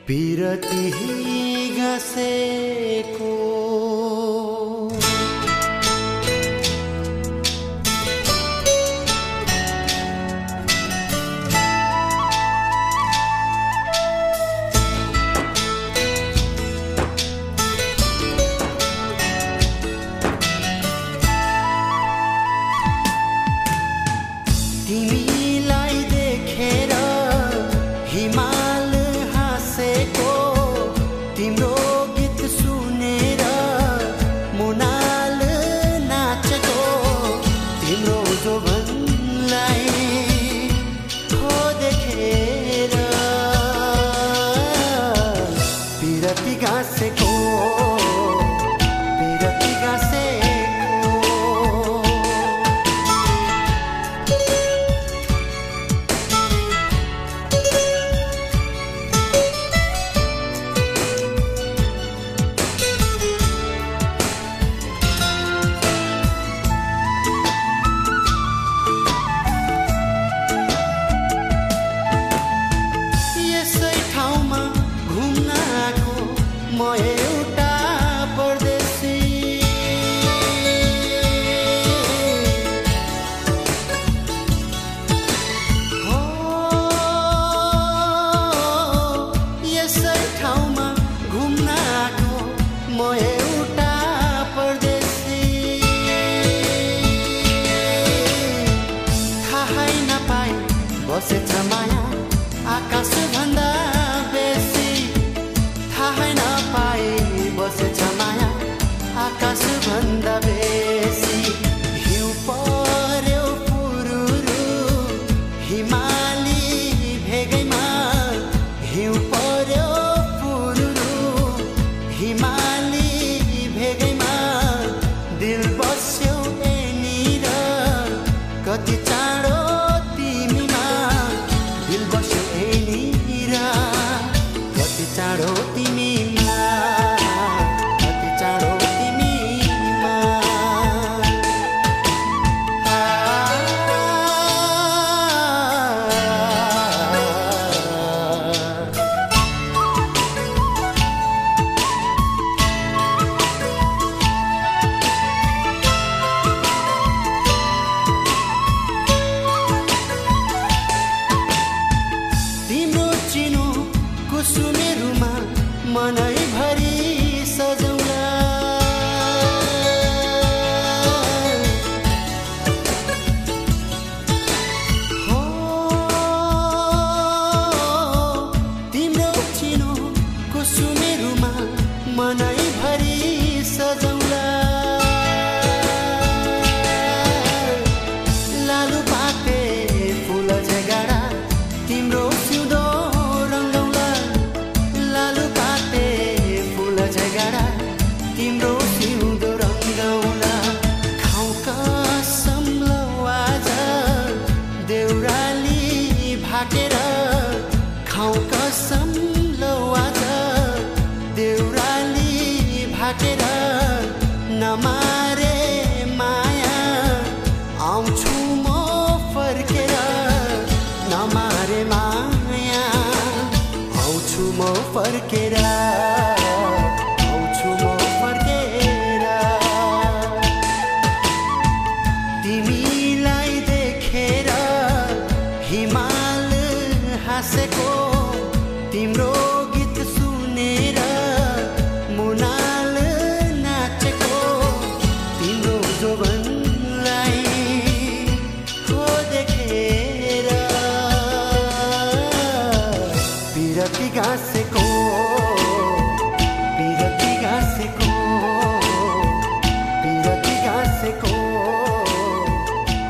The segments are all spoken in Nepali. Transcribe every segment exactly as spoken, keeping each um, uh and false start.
पिरती घसेको तिमीलाई देखेर हिमाल हाँसेको तिम्रो गीत सुनेर मुनाल नाचेको तिम्रो जोबनलाई हो देखेर पिरती घाँसेको पिरती घाँसेको म एउटा परदेशी हो यसै ठाउँमा घुम्न आएको म एउटा परदेशी थाहै नपाई बसेछ माया आकाश भन्दा बेसी थाहै नपाई बसेछ माया आकाश भन्दा बेसी हिउँ पर्यो पुरुरु हिमाली भेगैमा हिउँ पर्यो पुरुरु हिमाली भेगैमा दिल बस्यो यहीँनिर कति चाँडो तिमीमा दिल बस्यो यहीँनिर कति चाँडो तिमीमा कति चाँडो तिमीमा तिम्रो चिनो कुसुमेरुमा मनैभरि सजौला हो तिम्रो चिनो कुसुमेरुमा मनैभरि सजौला लालु पाते फुल झगाडा तिम्रो सिउँदो रङ्गौला लालु पाते फुल झगाडा तिम्रो सिउँदो रङ्गौला खाऊ कसम लौ आज देउराली भाकेर खाऊ कसम लौ आज देउराली भाकेर नमारे माया आउँछु म फर्केर नमारे माया आउँछु म फर्केर आउँछु म फर्केर तिमीलाई देखेर हिमाल हाँसेको तिम्रो गीत सुनेर मुनाल नाचेको तिम्रो जोबनलाई हो देखेर पिरती घाँसेको पिरती घाँसेको पिरती घाँसेको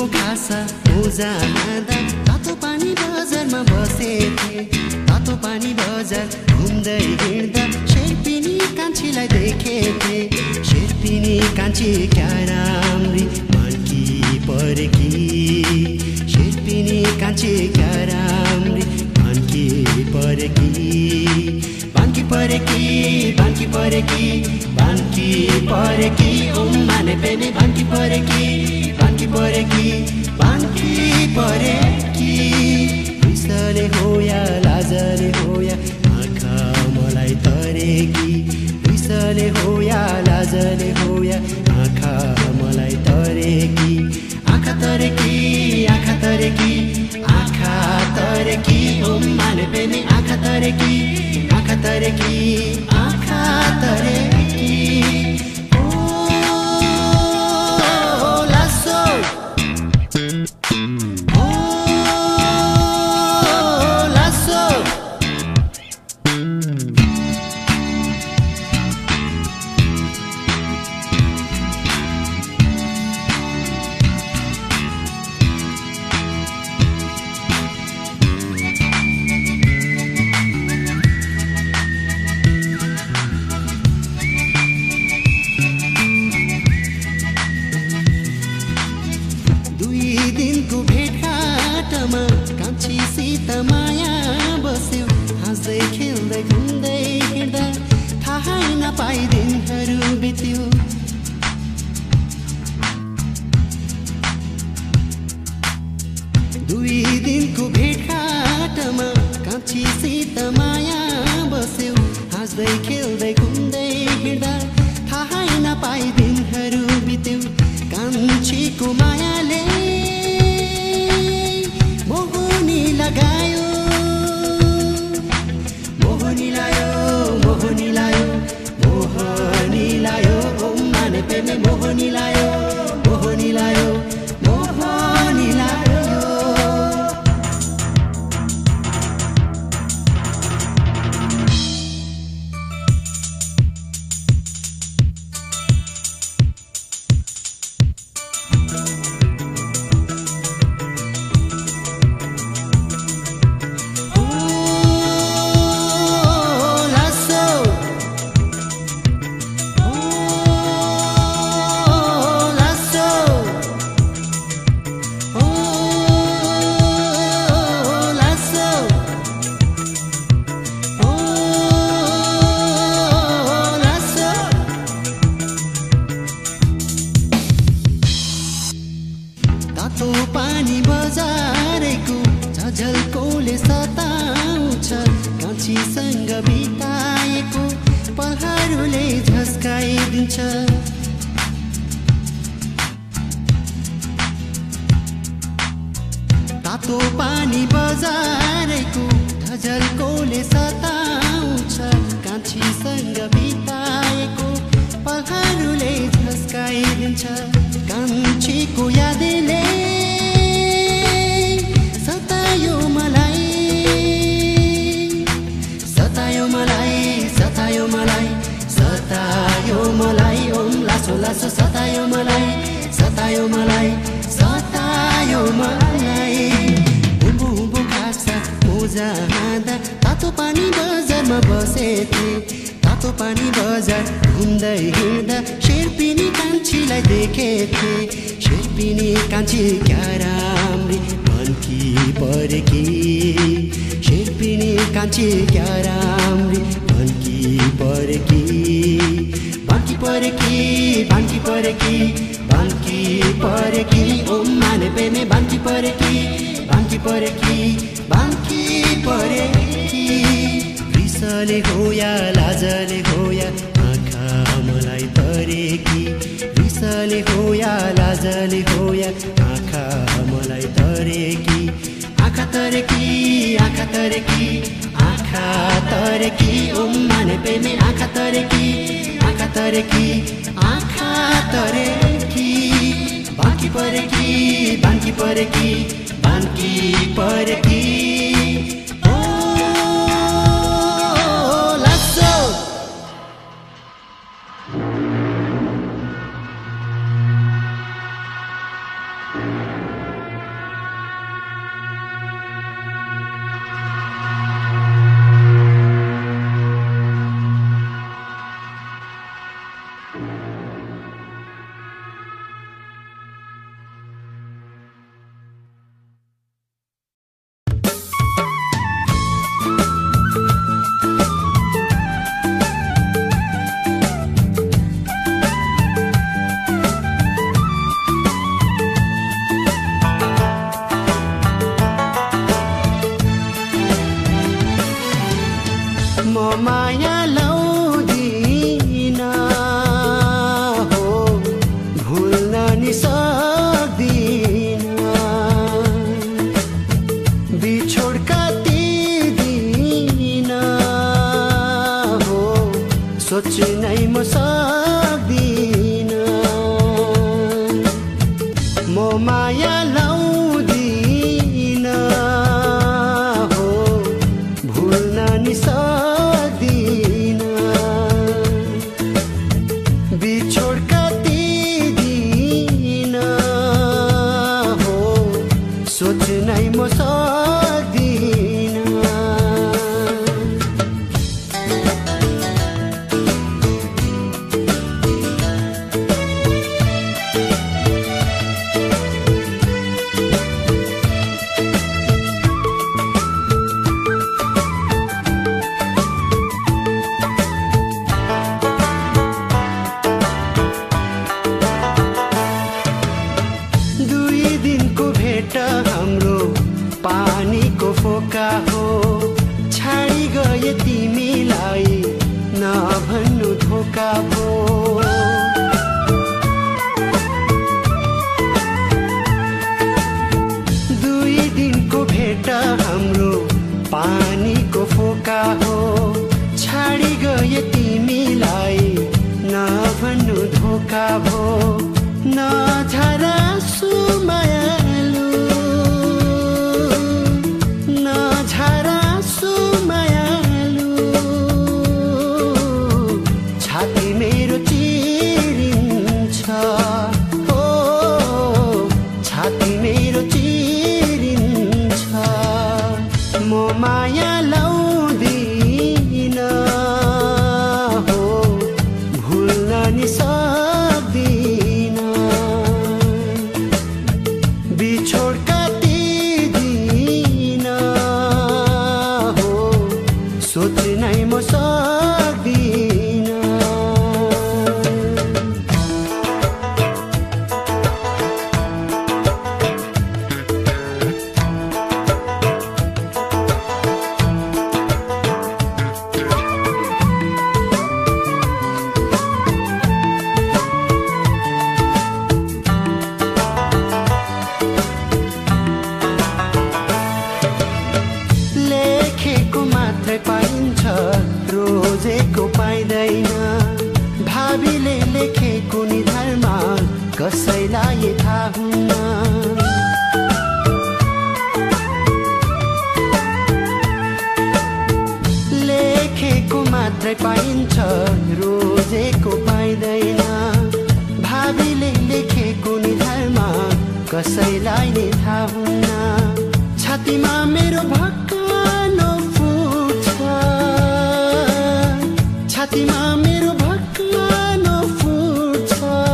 खासा मोजा हाल्दा तातो पानी बजारमा बसेथे तातो पानी बजार घुम्दै हिँड्दा शेर्पिनी कान्छीलाई देखेथे शेर्पिनी कान्छी क्या राम्री मनकी परेकी शेर्पिनी कान्छी क्या राम्री मनकी परेकी बान्की परेकी बान्की परेकी बान्की परेकी उम्माने पेने बान्की परेकी बान्की परेकी बान्की परेकी रिसले होया लाजले होया आँखा मलाई तरेकी रिसले होया लाजले होया आँखा मलाई तरेकी आँखा तरेकी आँखा तरेकी आँखा तरेकी उम्माने पेने आँखा तरेकी आँखा तरेकी आँखा तरेकी कान्छीसित माया बस्यो हाँस्दै खेल्दै घुम्दै हिँड्दा थाहै नपाई दिनहरू बित्यो दुई दिनको भेटघाटमा कान्छीसित माया बस्यो हाँस्दै खेल्दै घुम्दै हिँड्दा थाहै नपाई दिनहरू बित्यो कान्छीको मायाले लगायो मोहनी लायो मोहनी लायो मोहनी लायो उम्माने पेने मोहनी लायो मोहनी लायो मोहनी लायो तातो पानी बजारेको झझल्कोले सताउँछ कान्छीसँग बिताएको पलहरूले झस्काइदिन्छ तातो पानी बजारेको झझल्कोले सताउँछ कान्छीसँग बिताएको पलहरूले झस्काइदिन्छ कान्छीको यादले सतायो मलाई सतायो मलाई सतायो मलाई सतायो मलाई ओम लासो लासो सतायो मलाई सतायो मलाई सतायो मलाई उम्बु उम्बु खासा मोजा हाल्दा तातो पानी बजारमा बसेथे तातो पानी बजार घुम्दै हिँड्दा शेर्पिनी कान्छीलाई देखेथे शेर्पिनी कान्छी क्या राम्री मनकी परेकी शेर्पिनी कान्छी क्या राम्री मनकी परेकी बान्की परेकी बान्की परेकी बान्की परेकी उम्माने पेने बान्की परेकी बान्की परेकी बान्की परेकी रिसले होया लाजले होया आँखा मलाई तरेकी रिसले होया लाजले होया आँखा मलाई तरेकी आँखा तरेकी आँखा तरेकी आँखा तरेकी उम्माने पेने आँखा तरेकी आँखा तरेकी आँखा तरेकी बान्की परेकी बान्की परेकी बान्की परेकी Thank you. माया लाउँदिन हो भुल्न नि सक्दिन बिछोड काटिदिन हो सोच्नै म सक्दिन म माया लाउँदिन हो भुल्न नि सक्दिन बिछोड काटिदिन हो सोच्नै म सक्दिन हाम्रो पानीको फोका हो छाडी गए तिमीलाई नभन्नु धोका भो दुई दिनको भेट हाम्रो पानीको फोका हो छाडी गए तिमीलाई नभन्नु धोका भो नझरा सुमाया माया लाउँदिन हो भुल्न नि सक्दिन बिछोड काटिदिन हो सोच्नै म सक्दिन पाइन्छ रोजेको पाइँदैन भावीले लेखेको निधारमा कसैलाई थाहा हुन्न लेखेको मात्रै पाइन्छ रोजेको पाइँदैन भावीले लेखेको निधारमा कसैलाई नि थाहा हुन्न छातीमा मेरो भक्कानो छातीमा मेरो भक्कानो फुट्छ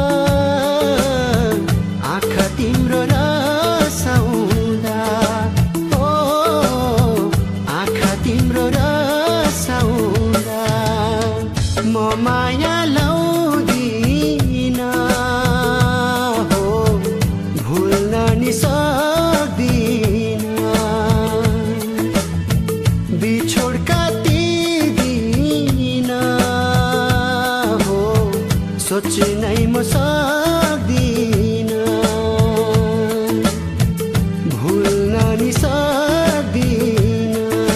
आँखा तिम्रो रसाउँदा ओ आँखा तिम्रो रसाउँदा म माया लाउँदिन हो भुल्न नि सक्दिन बिछोड सोच्नै म सक्दिन भुल्न नि सक्दिन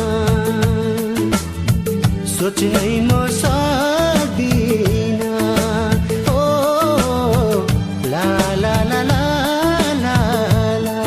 सोच्नै म सक्दिन ओ ला ला ला ला ला ला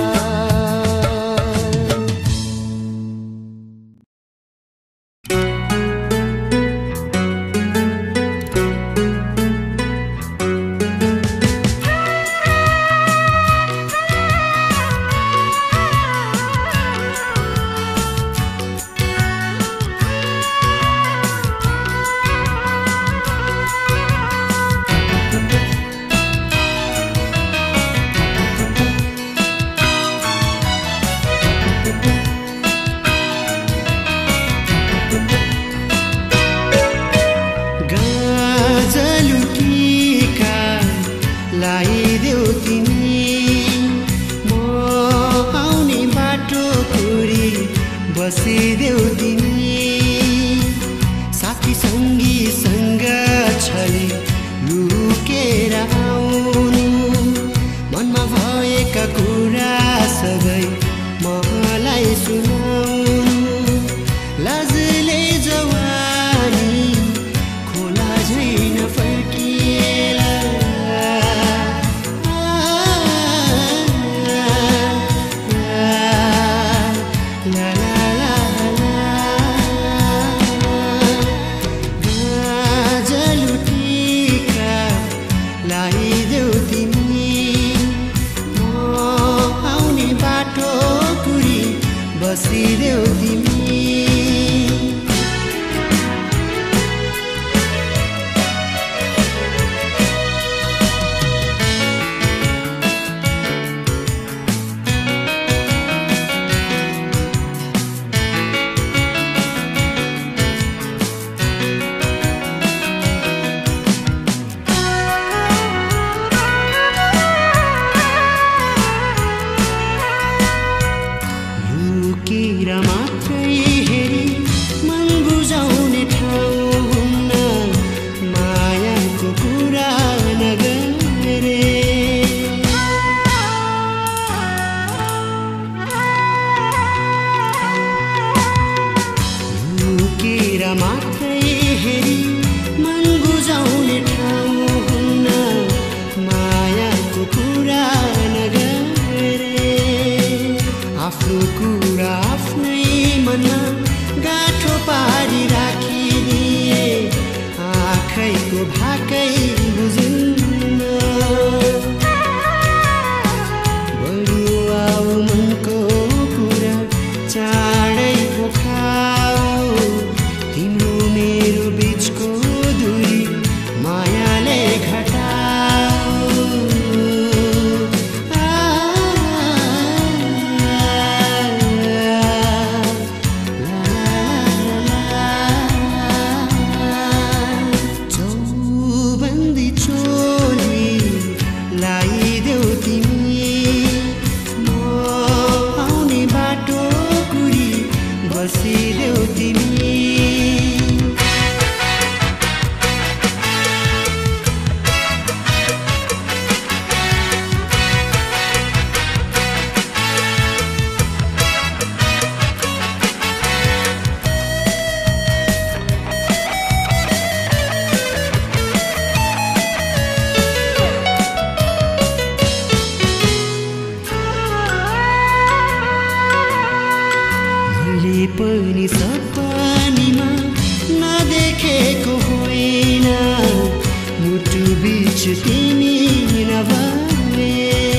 बीच तिमी नभए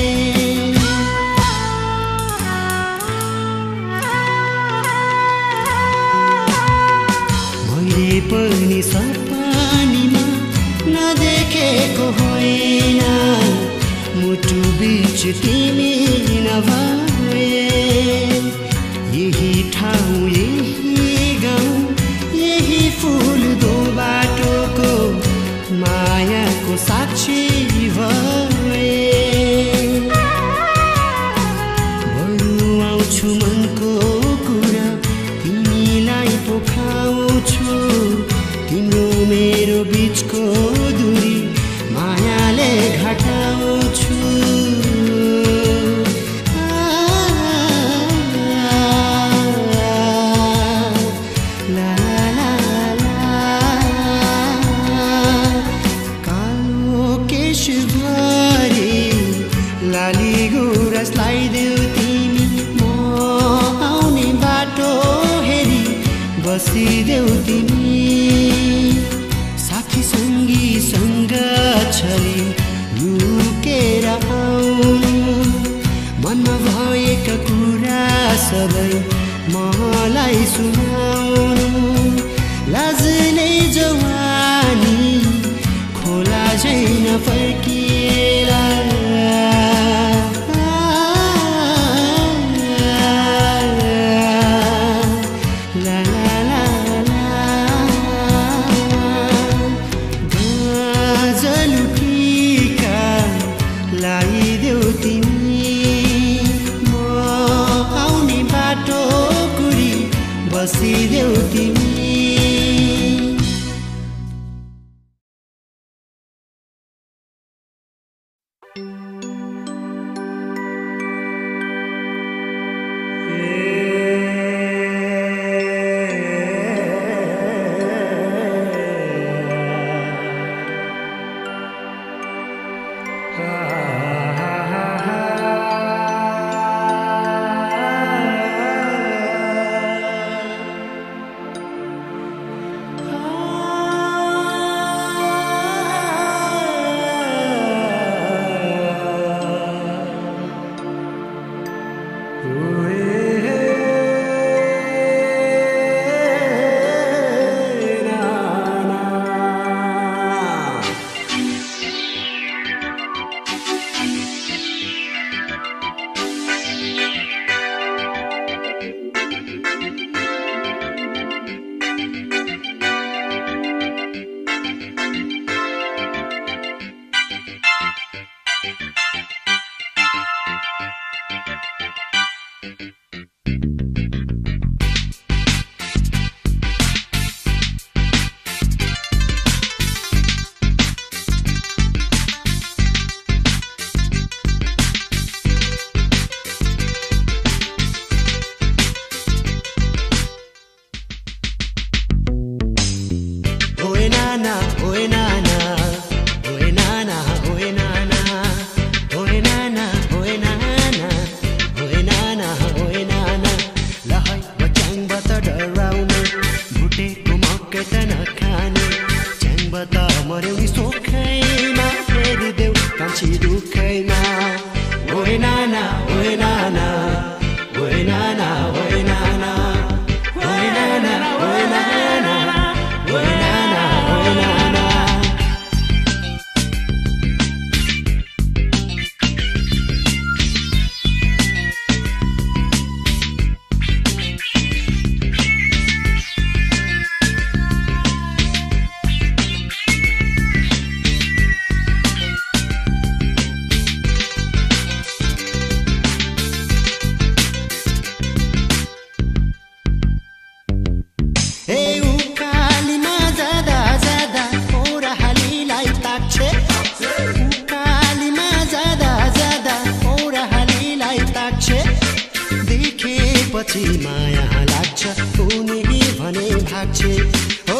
मैले पनि सपनीमा नदेखेको होइन मुटु बीच तिमी नभए यही ठाउँ यही गाउँ यही फुल दो बाटोको मायाको साक्षी भए बरु आउँछु मनको कुरा तिमीलाई पोखाउँछु तिम्रो मेरो बीचको दूरी मायाले घटाउँछु बसिदेऊ तिमी साथी सङ्गी सँग छली लुकेर आउनु मनमा भएका कुरा सबै मलाई सुनाउनु लाजले जवानी खोला झैन फर्किएला बसिदेऊ तिमी पछि माया लाग्छ उनी भने भाग्छे हो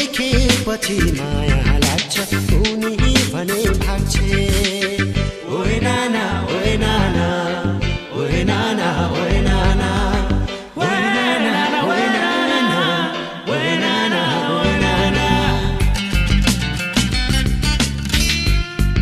देखेपछि माया लाग्छ उनी भने भाग्छे ओए नाना ओए नाना ओए नाना ओए नाना ओए नाना ओए नाना ओए नाना ओए नाना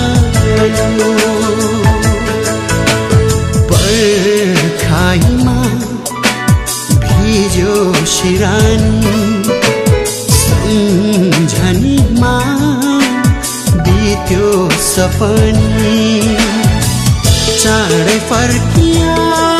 रानी सम्झनीमा बित्यो सपनी चाँडै फर्किया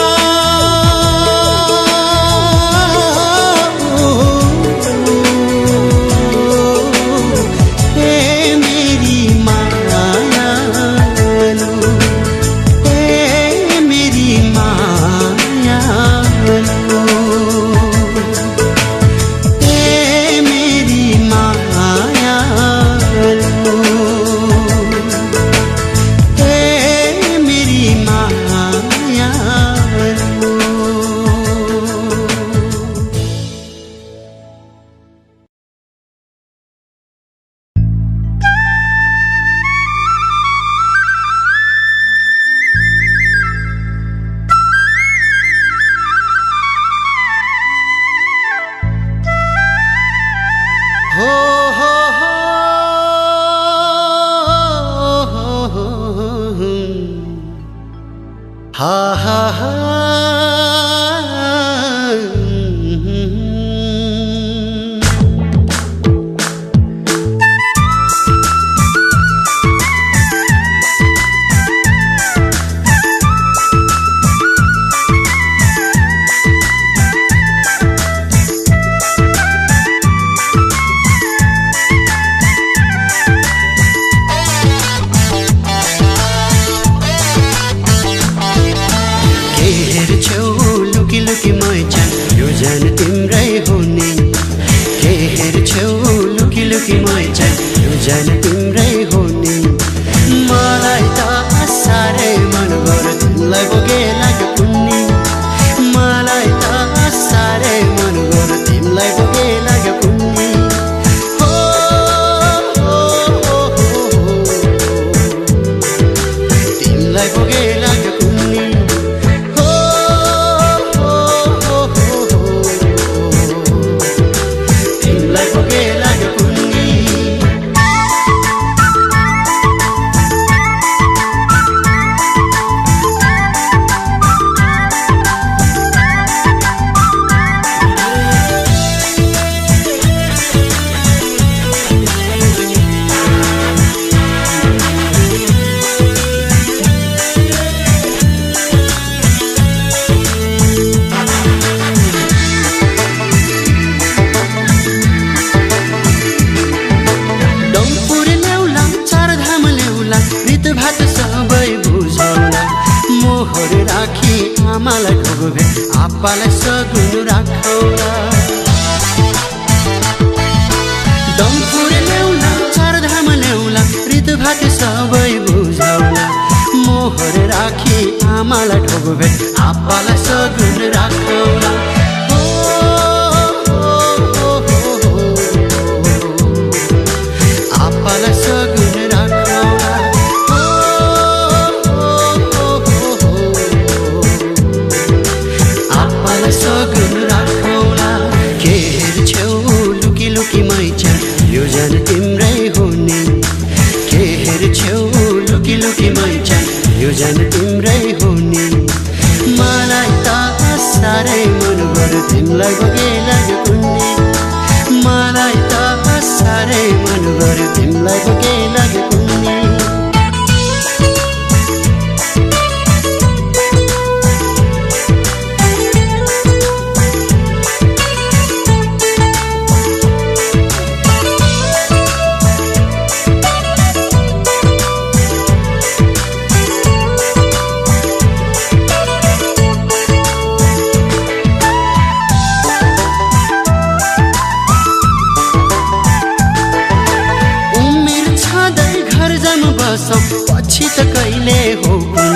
पछि त कहिले हो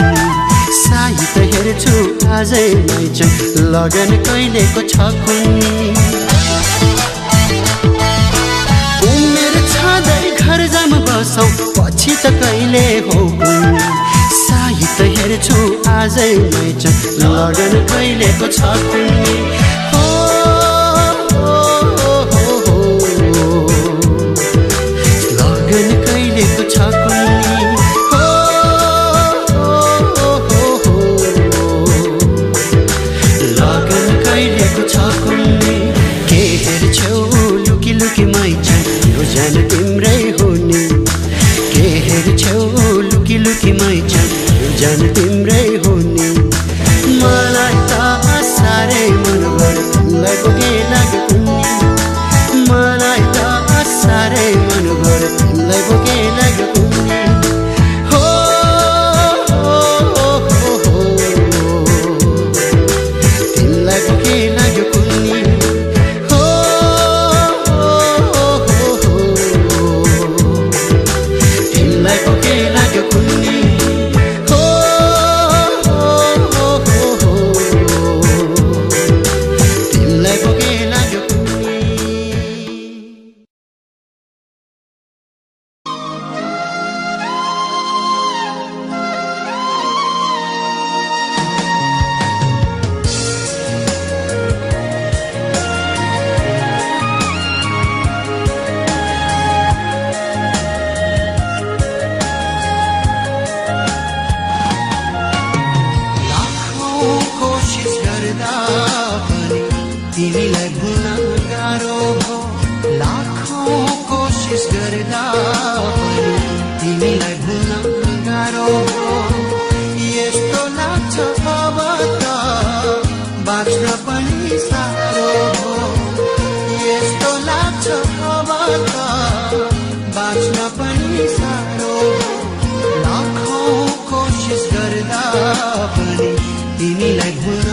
साई त हेर्छु आजै नै लगन कहिलेको छ कुन्नी उमेर छँदै घर जाम बसौ पछि त कहिले हो साई त हेर्छु आजै नै लगन कहिलेको छ कुन्नी लगन कहिलेको छ कुन्नी छेउ लुकी लुकी मैचन जान तिम्रै हो नि मलाई त साह्रै मन गर्यो तिमीलाई पो के लाग्यो कुन्नी मलाई त साह्रै मन गर्यो तिमीलाई पो के लाग्यो कुन्नी हो तिमीलाई पो के लाग्यो कुन्नी हो तिमीलाई पो के लाग्यो कुन्नी तिमीलाई भुल्न गाह्रो हो लाखौं कोसिस गर्दा पनि तिमीलाई भुल्न गाह्रो हो यस्तो लाग्छ अब त बाँच्न पनि साह्रो हो यस्तो लाग्छ अब त बाँच्न पनि साह्रो हो लाखौं कोसिस गर्दा पनि तिमीलाई भुल्न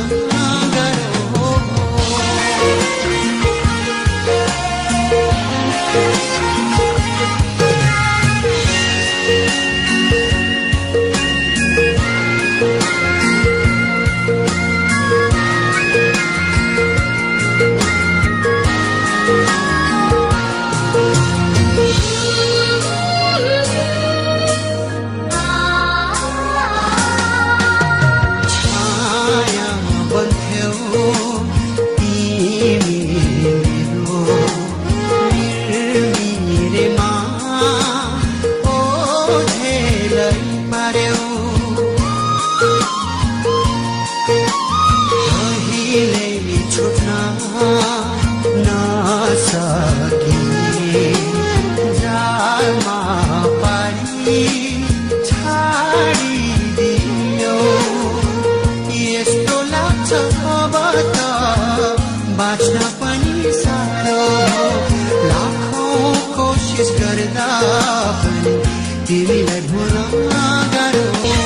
बाँच्न पनि साह्रो लाखौं कोसिस गर्दा पनि तिमीलाई भुल्न गाह्रो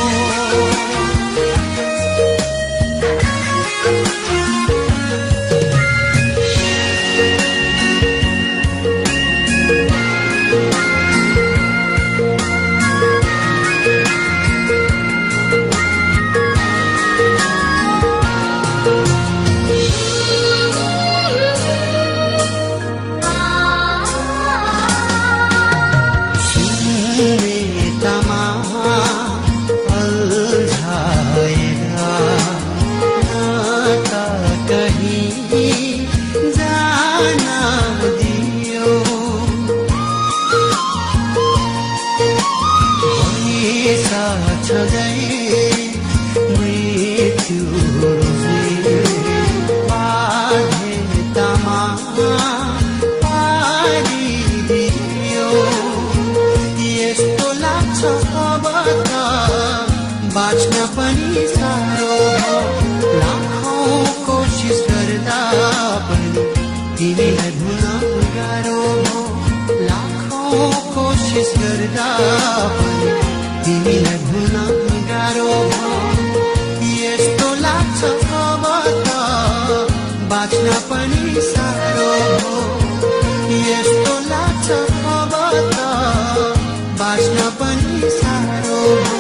बाँच्न पनि साह्रो हो लाखौं कोसिस गर्दा पनि तिमीलाई भुल्न गाह्रो हो लाखौं कोसिस गर्दा पनि तिमीलाई भुल्न गाह्रो हो यस्तो लाग्छ अब त बाँच्न पनि साह्रो हो यस्तो लाग्छ अब त बाँच्न पनि साह्रो हो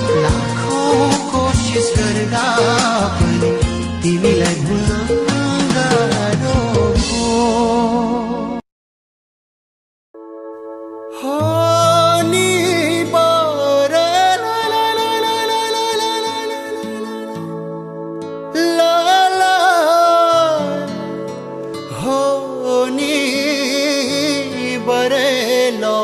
कोसिस गर्दा पनि तिमीलाई भुल्न गाह्रो हो नि बरे ला ला ला ला ला ला ला ला हो नि बरे ला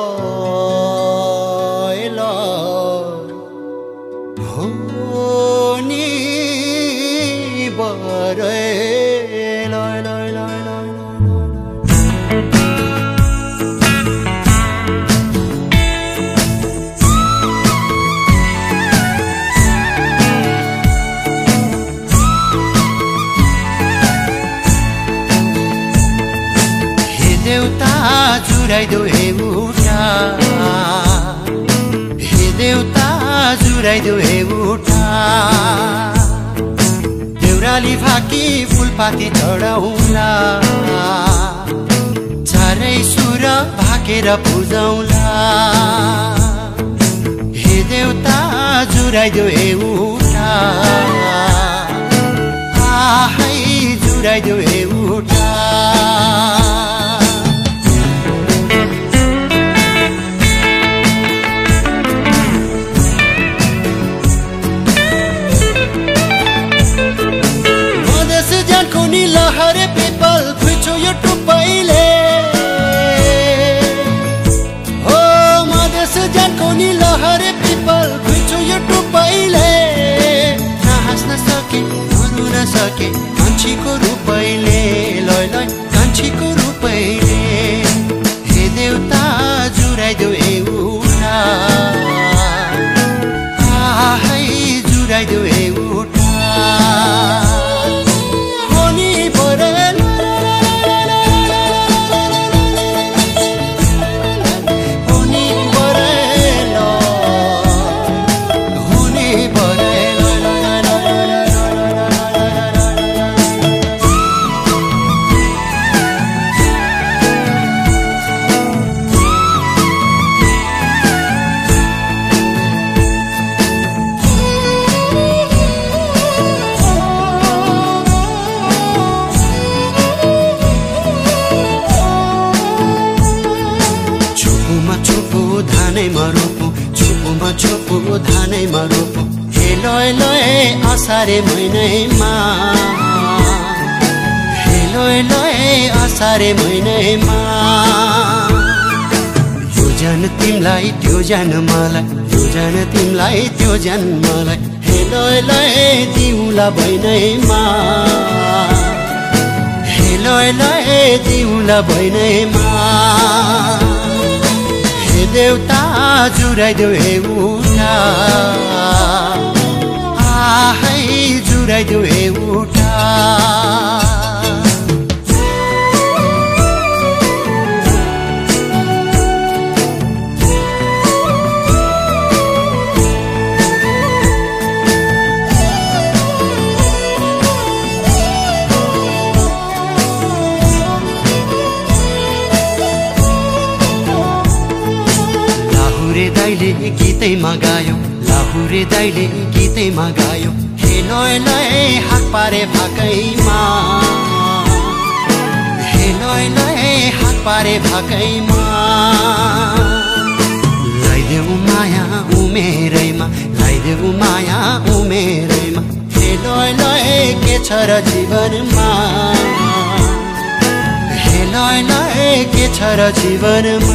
जुराइदेऊ एउटा हे देउता जुराइदेऊ एउटा देउराली फाकी फुलपाती चढाउला चारै सुर भाकेर पुजाउला हे देउता जुराइदेऊ एउटा आहै जुराइदेऊ एउटा लहरे पिपल खुइचो यो टुप्पैले हो मधेस जानको नि लहरे पिपल खुइचो यो टुप्पैले नहाँस्न सके भन्नु नसके कान्छीको रूपैले लय लय कान्छीको रूपैले हे देउता जुराइदेऊ एउटा आहै जुराइदेऊ एउटा छोपो धानैमा रोपो हे लय लय असारे महिनैमा हे लय लय असारे महिनैमा यो जान तिमलाई त्यो जान मलाई यो जान तिमलाई त्यो जान मलाई हे लय लय दिउला बहिनैमा हे लय लय दिउला बहिनैमा हे देउता जुराइदेऊ एउटा आहै जुराइदेऊ एउटा दाइले गीतैमा गायो लाहुरे दाइले गीतैमा गायो हे लय लय हात पारे भाकैमा हे लय लय हात पारे भाकैमा लाइदेऊ माया उमेरैमा लाइदेऊ माया उमेरैमा हे लय लय के छ र जीवनमा हे लय लय के छ र जीवनमा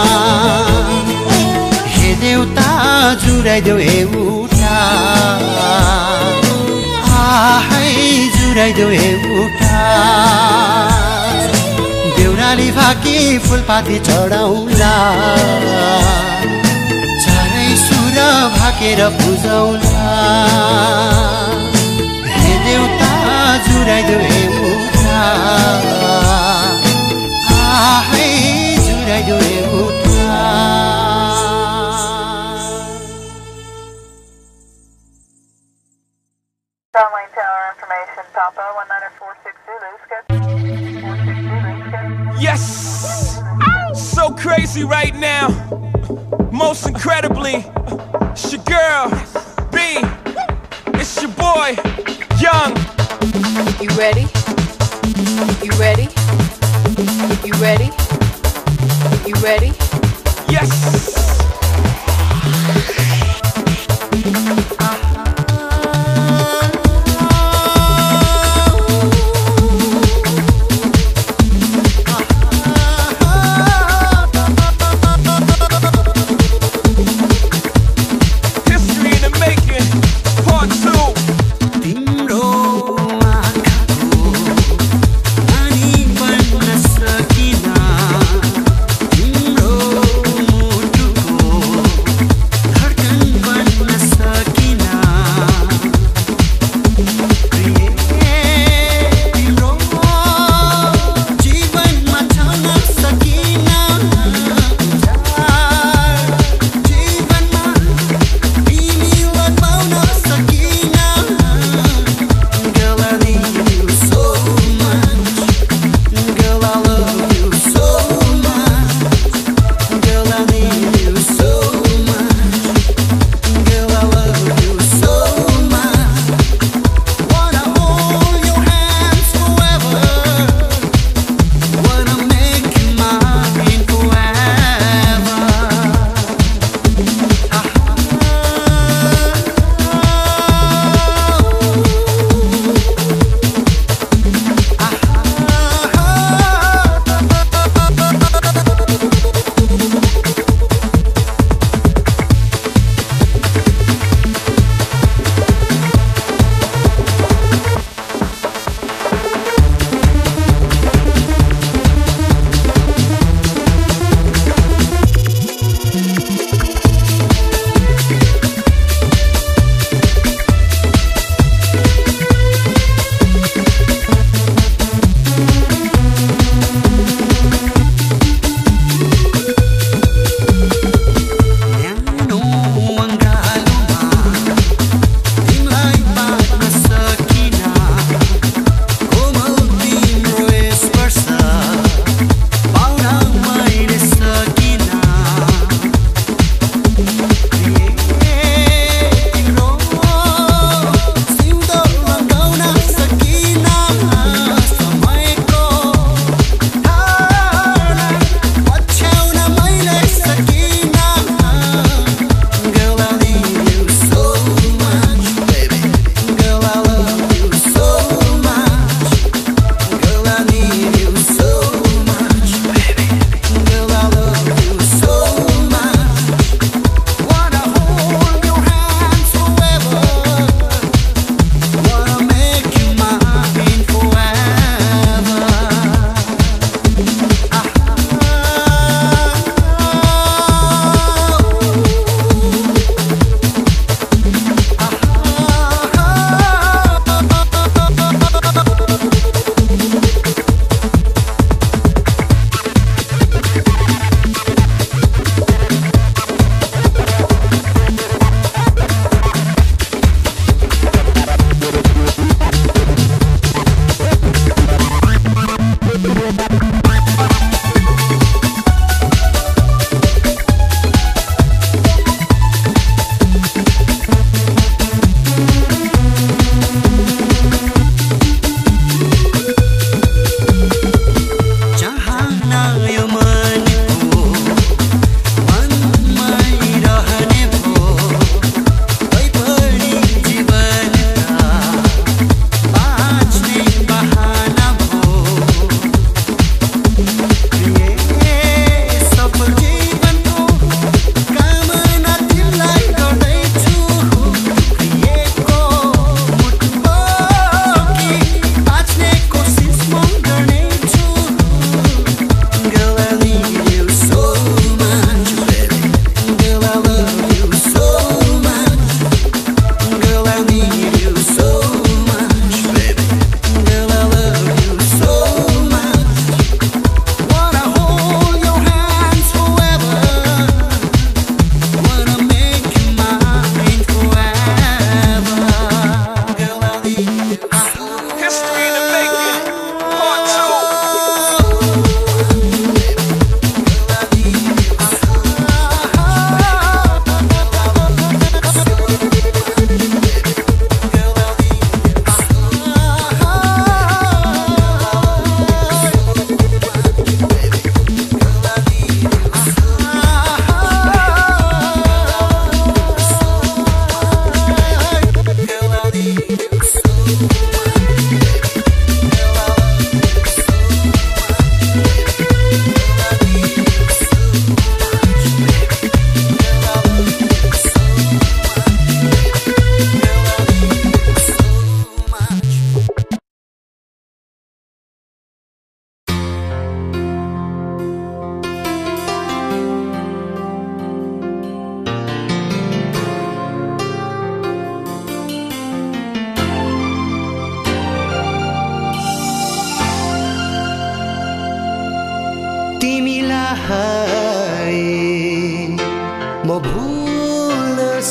हे देउता जुराइदेऊ एउटा आहै जुराइदेऊ एउटा देउराली फाकी फुलपाती चढाउला चारै सुर भाकेर पुजाउला हे देउता जुराइदेऊ एउटा आहै जुराइदेऊ एउटा Starline Tower information, Papa, one nine four six Zulu, schedule four six Zulu, schedule. Yes! So crazy right now. Most incredibly, it's your girl, B. It's your boy, Young. You ready? You ready? You ready? You ready? Yes! तिम्रो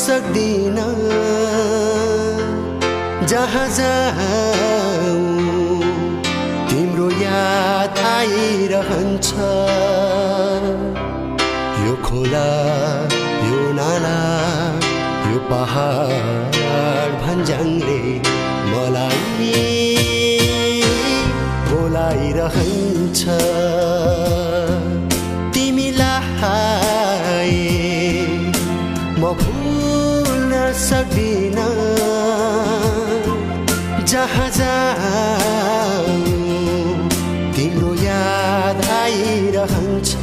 सक्दिन जहाँ जाऊ तिम्रो याद आइरहन्छ यो खोला यो नाला यो पहाड भन्ज्याङले मलाई बोलाइरहन्छ तिमीलाई म भुल्न सक्दिन जहाँ जाऊ तिम्रो याद आइरहन्छ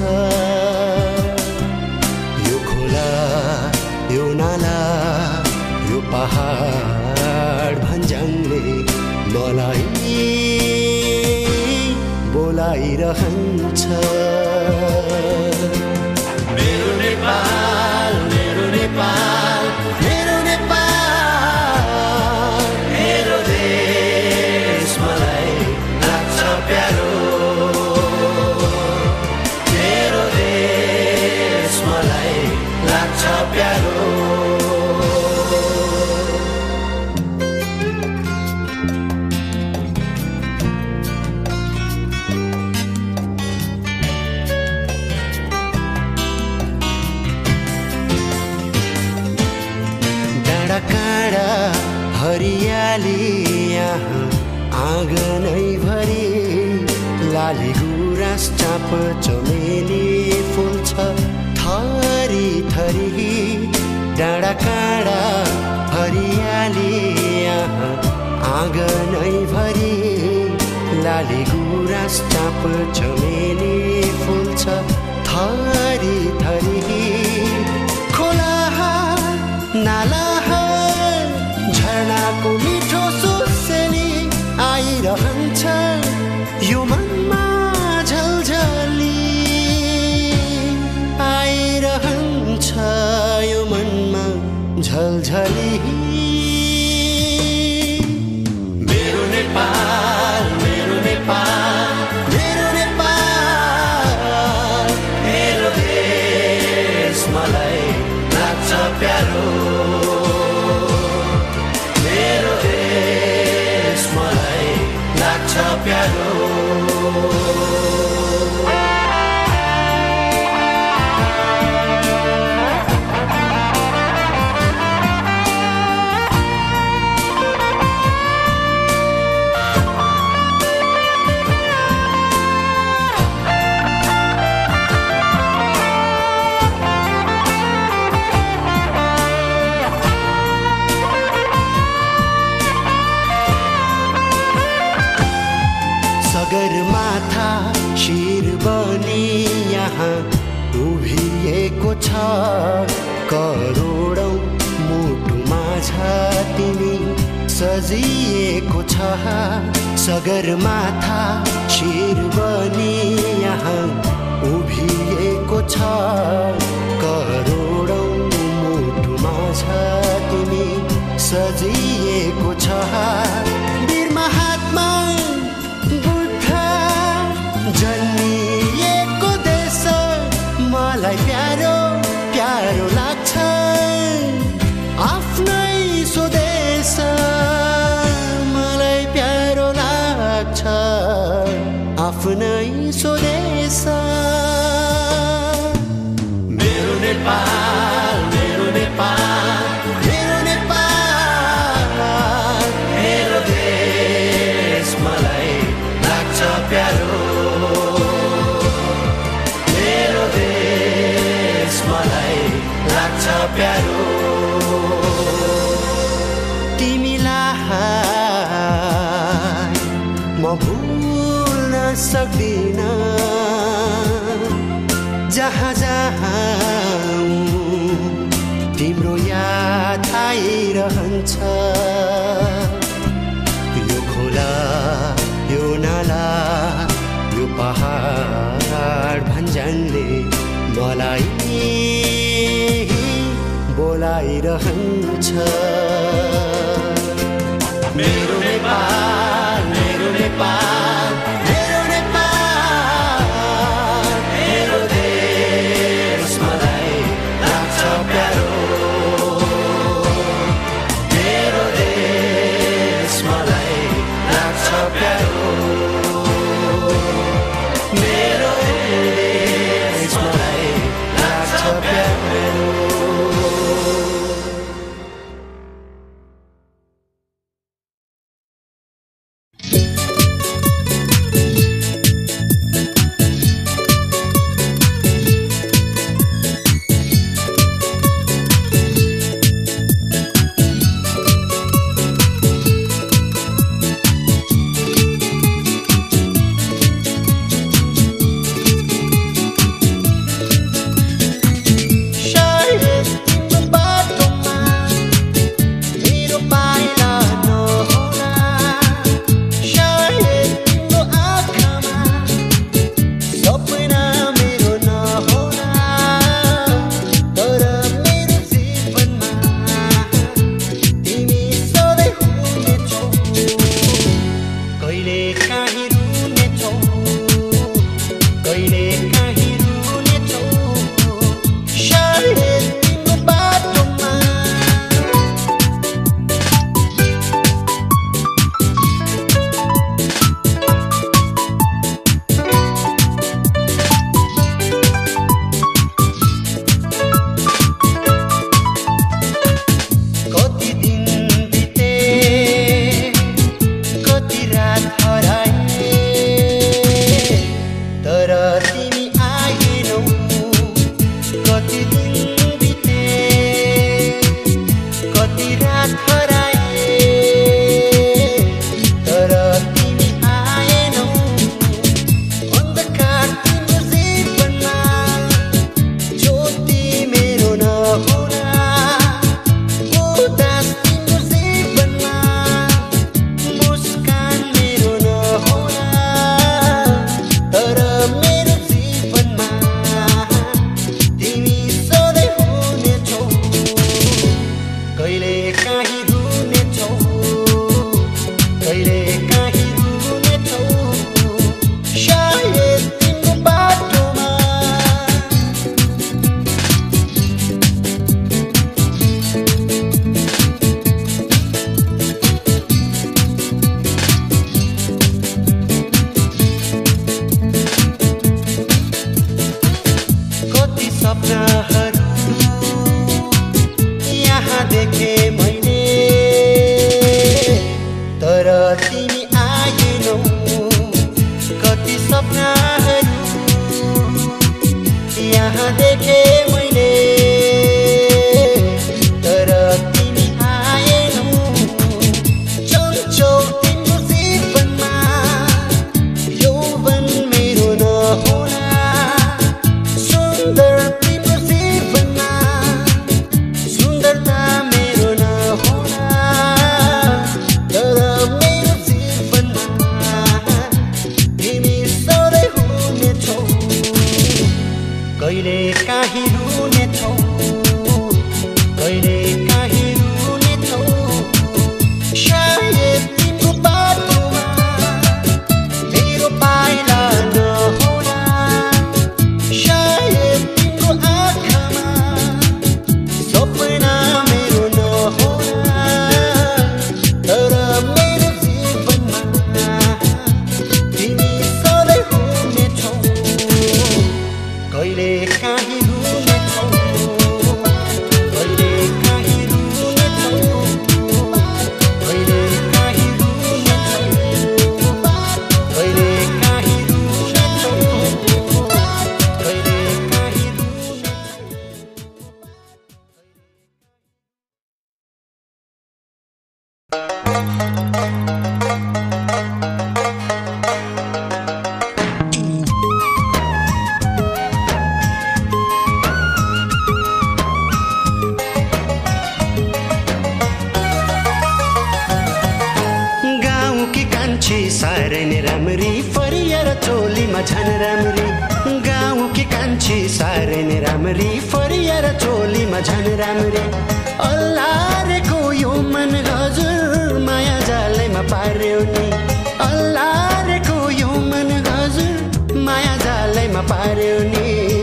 यो खोला यो नाला यो पहाड भन्ज्याङले मलाई बोलाइरहन्छ मेरो नेपाल मेरो नेपाल मेरो नेपाल मेरो देश मलाई लाग्छ प्यारो मेरो देश मलाई लाग्छ प्यारो काँडा हरियाली यहाँ आँगनै भरि लाली गुराँस चाँप चमेली फुल्छ थरी थरी डाँडा काँडा हरियाली यहाँ आँगनै भरि लाली गुराँस चाँप चमेली फुल्छ थरी थरी खोला नाला झरनाको मिठो सुसेली आइरहन्छ यो मनमा झलझली आइरहन्छ यो मनमा झलझली मेरो नेपाल मेरो नेपाल मेरो नेपाल मेरो देश मलाई लाग्छ प्यारो मेरो देश मलाई लाग्छ प्यारो सगरमाथा शिर बनी यहाँ उभिएको छ करोडौं मुटुमा छ तिमी सजिएको छ सगरमाथा शिर बनी यहाँ उभिएको छ करोडौं मुटुमा छ तिमी सजिएको छ वीर महात्मा जन्मिएको देश मलाई प्यारो प्यारो लाग्छ आफ्नै स्वदेश मलाई प्यारो लाग्छ आफ्नै स्वदेश मेरो नेपाल मेरो नेपाल मेरो नेपाल मेरो देश मलाई लाग्छ प्यारो प्यारो तिमीलाई म भुल्न सक्दिन जहाँ जाऊ तिम्रो याद आइरहन्छ यो खोला यो नाला यो पहाड भन्ज्याङले मलाई बोलाइरहन्छ मेरो नेपाल मेरो नेपाल मेरो नेपाल मेरो देश मलाई लाग्छ प्यारो देखे मैले तर तिमी आएनौ कति सपनाहरू यहाँ देखे मैले तर तिमी आएनौ चल्छौ तिम्रो जीवनमा यौवन मेरो नहोला सुन्दर तिम्रो जीवनमा सुन्दरता मेरो नहोला तर मेरो जीवनमा तिमी सधैँ हुनेछौ कहिले काहीँ रुनेछौ कहिले काहीँ रुनेछौ सायद तिम्रो बाटोमा मेरो पाइला नहोला सायद तिम्रो आँखामा सपना मेरो नहोला तर मेरो जीवनमा तिमी सधैँ हुनेछौ कहिले काहीँ रुनेछौ कहिले काहीँ रुनेछौ कहिले काहीँ रुनेछौ कहिले काहीँ रुनेछौ कहिले काहीँ गाउँकी कान्छी साह्रै नै राम्री फरिएर चोलीमा झन् राम्री गाउँकी कान्छी साह्रै नै राम्री फरिएर चोलीमा झन् राम्री अल्लाहको यो मन हजुर माया जालैमा पार्यो नि अल्लाहको यो मन हजुर माया जालैमा पार्यो नि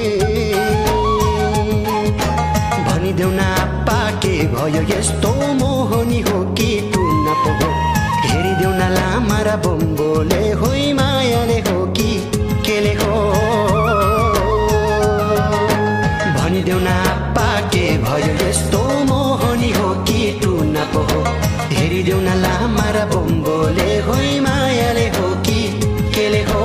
भनिदेऊ न आप्पा के भयो यस्तो मोहनी हो कि टुन्न पो हो हेरिदेऊ न लामा र बम्बोले होइ मायाले हो कि केले हो भनिदेऊ न आप्पा के भयो यस्तो मोहनी हो कि टुन्न पो हो हेरिदेऊ न लामा र बम्बोले होइ मायाले हो कि केले हो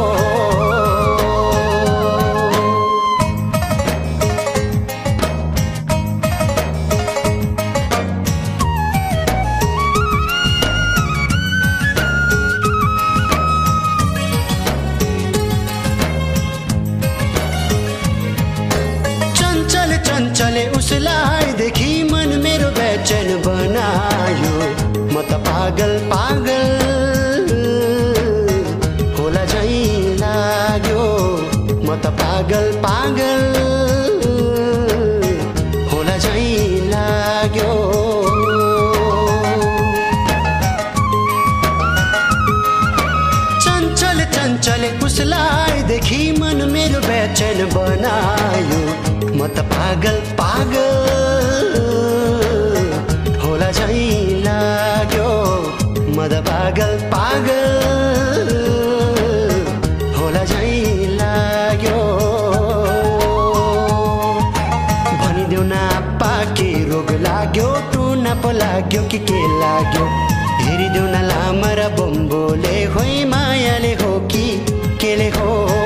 चञ्चल चञ्चले उसलाई देखि मन मेरो बेचैन बनायो म त पागल पागल होला झै लाग्यो म त पागल पागल होला झै लाग्यो चञ्चल चञ्चले उसलाई देखि मन मेरो बेचैन बनायो म त पागल पागल होला झै लाग्यो म त पागल पागल होला झै लाग्यो भनिदेऊ न आप्पा के रोग लाग्यो टुन्न पो लाग्यो कि के लाग्यो हेरिदेऊ न लामा र बम्बोले होइ मायाले हो कि केले हो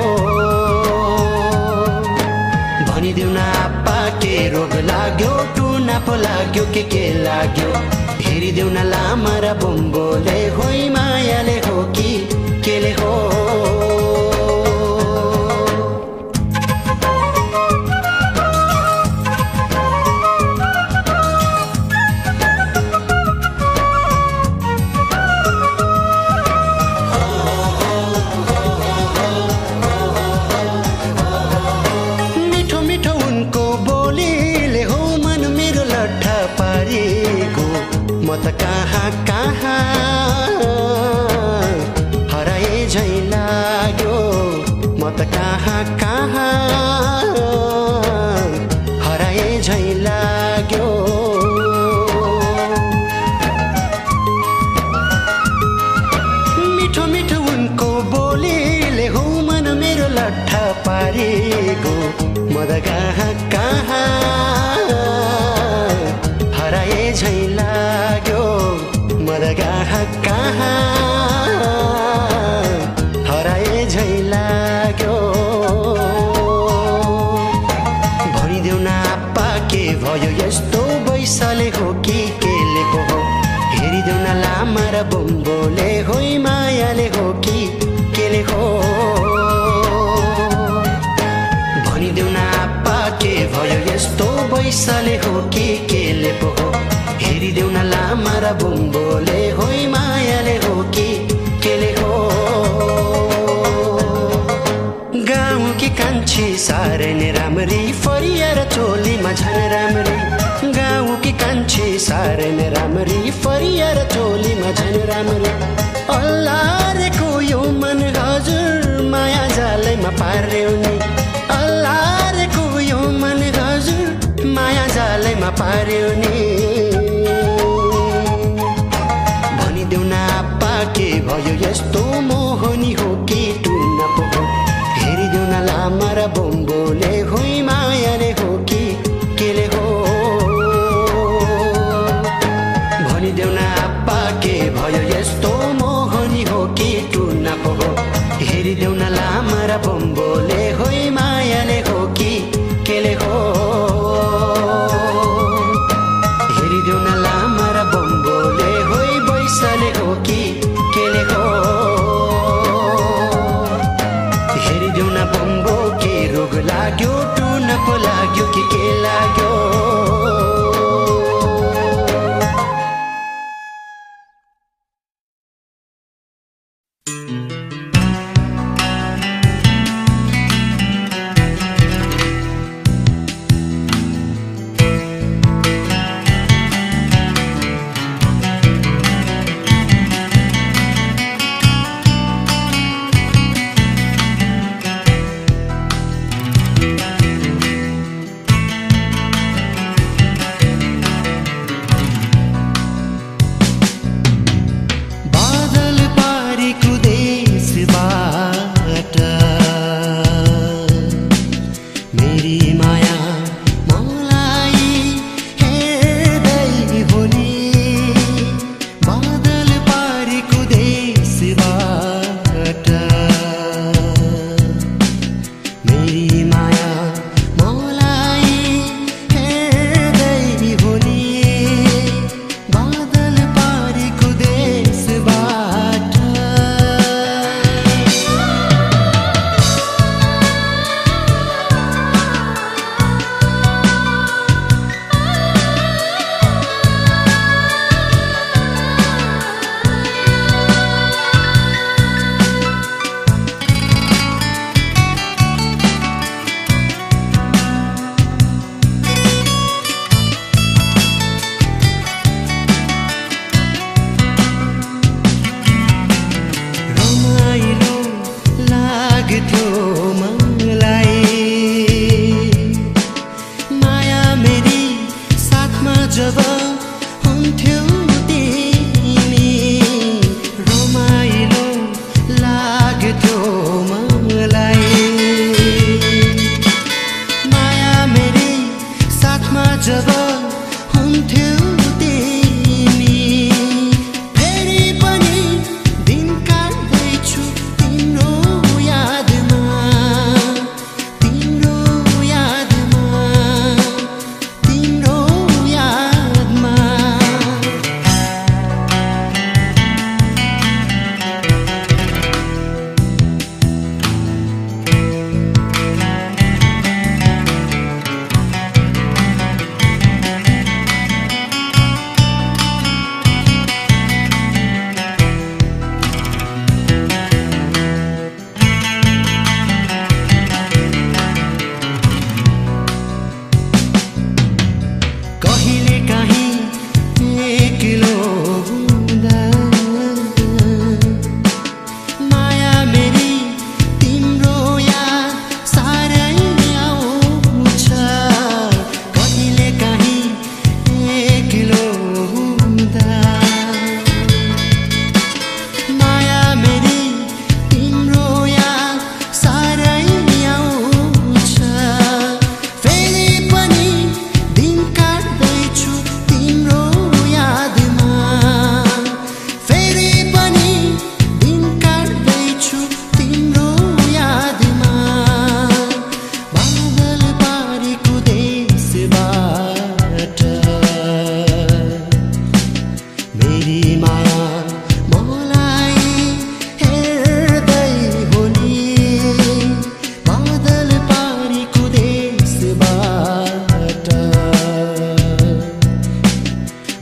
भनिदेऊ न आप्पा के रोग लाग्यो टुन्न पो लाग्यो कि के लाग्यो हेरिदेऊ न लामा र बम्बोले होइ मायाले हो कि केले हो म त कहाँ कहाँ हराए झै लाग्यो म त कहाँ कहाँ हराए झै लाग्यो मिठो मिठो उनको बोलीले हो मन मेरो लट्ठा पारेको म त कहाँ कहाँ हराए झै हो कि केले पो हो हेरिदेऊ न लामा र बम्बोले होइ मायाले हो कि केले हो भनिदेऊ न आप्पा के भयो यस्तो बैसले हो कि केले पो हो हेरिदेऊ न लामा र बम्बोले होइ मायाले हो कि केले हो गाउँकी कान्छी साह्रै नै राम्री फरिएर चोलीमा झन् राम्री गाउँकी कान्छी साह्रै नै राम्री फरिएर चोलीमा झन् राम्री अल्लाहको यो मन हजुर माया जालैमा पार्यो नि अल्लाहको यो मन हजुर माया जालैमा पार्यो नि भनिदेऊ न आप्पा के भयो यस्तो मोहनी हो कि टुन्न पो हो हेरिदेऊ न लामा र बम्बोले होइ मायाले हो कि केले हो भनिदेऊ न आप्पा के भयो यस्तो मोहनी हो कि टुन्न पो हो हेरिदेऊ न लामा र बम्बोले होइ मायाले हो कि केले हो हेरिदेऊ न लामा र बम्बोले होइ बैसले हो कि केले हो हेरिदेऊ न बम्बो के रोग लाग्यो टुन्न पो लाग्यो कि के लाग्यो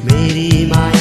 मेरी माया